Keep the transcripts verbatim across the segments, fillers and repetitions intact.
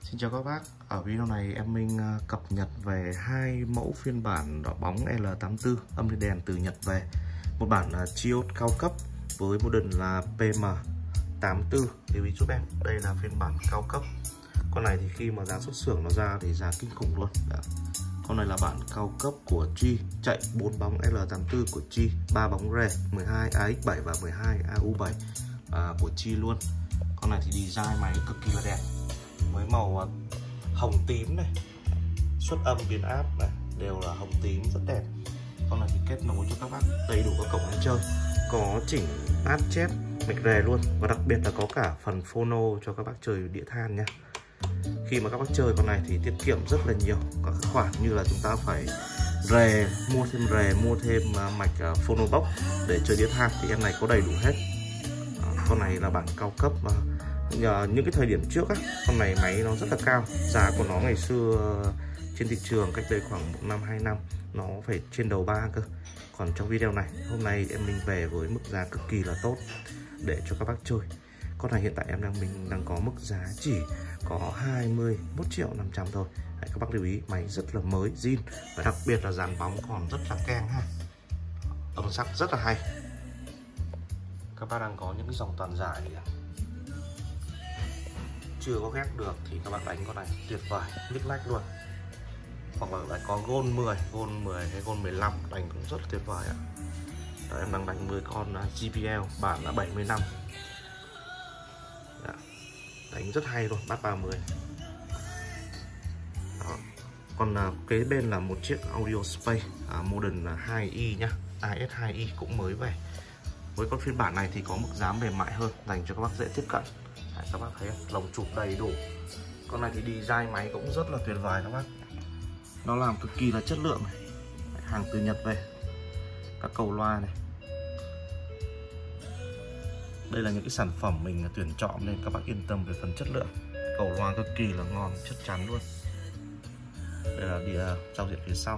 Xin chào các bác, ở video này em Minh cập nhật về hai mẫu phiên bản đỏ bóng L tám tư âm ly đèn từ Nhật về. Một bản Chios cao cấp với model là P M tám tư. Lưu ý giúp em, đây là phiên bản cao cấp. Con này thì khi mà giá xuất xưởng nó ra thì giá kinh khủng luôn. Đã. Con này là bản cao cấp của Chi, chạy bốn bóng L tám tư của Chi, ba bóng rè mười hai A X bảy và mười hai A U bảy à, của Chi luôn. Con này thì design máy cực kỳ là đẹp, với màu hồng tím này, xuất âm biến áp này đều là hồng tím rất đẹp. Con này thì kết nối cho các bác đầy đủ các cổng ăn chơi, có chỉnh áp chép mạch rè luôn, và đặc biệt là có cả phần phono cho các bác chơi đĩa than nha. Khi mà các bác chơi con này thì tiết kiệm rất là nhiều các khoản, như là chúng ta phải rè, mua thêm rè, mua thêm mạch phono box để chơi đĩa than thì em này có đầy đủ hết. Con này là bản cao cấp mà nhờ những cái thời điểm trước á, con này máy nó rất là cao, giá của nó ngày xưa trên thị trường cách đây khoảng một năm hai năm nó phải trên đầu ba cơ. Còn trong video này hôm nay em Minh về với mức giá cực kỳ là tốt để cho các bác chơi. Con này hiện tại em đang mình đang có mức giá chỉ có hai mươi mốt triệu năm trăm thôi. Đấy, các bác lưu ý máy rất là mới, zin, và đặc biệt là dàn bóng còn rất là keng ha, âm sắc rất là hay. Các bác đang có những cái dòng toàn giải chưa có ghép được thì các bạn đánh con này tuyệt vời, nhức nách luôn. Hoặc là lại có gold mười, gold mười hay gold mười lăm đánh cũng rất là tuyệt vời ạ. Đó, em đang đánh với con G P L bản là bảy mươi lăm. Đó, đánh rất hay luôn, bắt ba mươi. Đó. Còn kế bên là một chiếc Audio Space à, model hai i nhá, A S hai i cũng mới về. Với con phiên bản này thì có mức giá mềm mại hơn, dành cho các bác dễ tiếp cận. Đấy, các bác thấy không? Lồng chụp đầy đủ. Con này thì design máy cũng rất là tuyệt vời các bác. Nó làm cực kỳ là chất lượng này. Đấy, hàng từ Nhật về. Các cầu loa này. Đây là những cái sản phẩm mình tuyển chọn nên các bác yên tâm về phần chất lượng. Cầu loa cực kỳ là ngon, chắc chắn luôn. Đây là đĩa giao diện phía sau.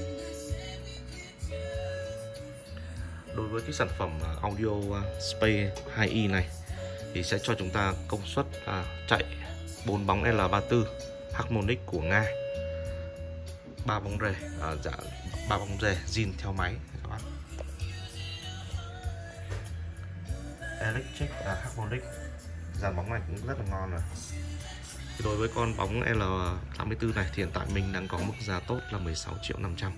Đối với cái sản phẩm Audio Space hai i này thì sẽ cho chúng ta công suất à, chạy bốn bóng L ba tư Harmonic của Nga, ba bóng rè, à, dạ, ba bóng rè zin theo máy các bạn. Electric à, Harmonic, dàn bóng này cũng rất là ngon rồi. Thì đối với con bóng L tám tư này thì hiện tại mình đang có mức giá tốt là mười sáu triệu năm trăm.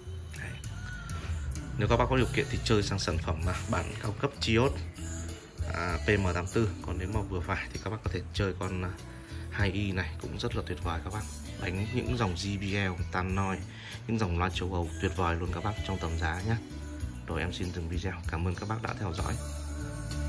Nếu các bác có điều kiện thì chơi sang sản phẩm mà bản cao cấp Chios à, P M tám tư. Còn nếu mà vừa phải thì các bác có thể chơi con hai i này cũng rất là tuyệt vời các bác. Đánh những dòng G B L, Tan Noi, những dòng loa châu Âu tuyệt vời luôn các bác trong tầm giá nhé. Rồi em xin dừng video. Cảm ơn các bác đã theo dõi.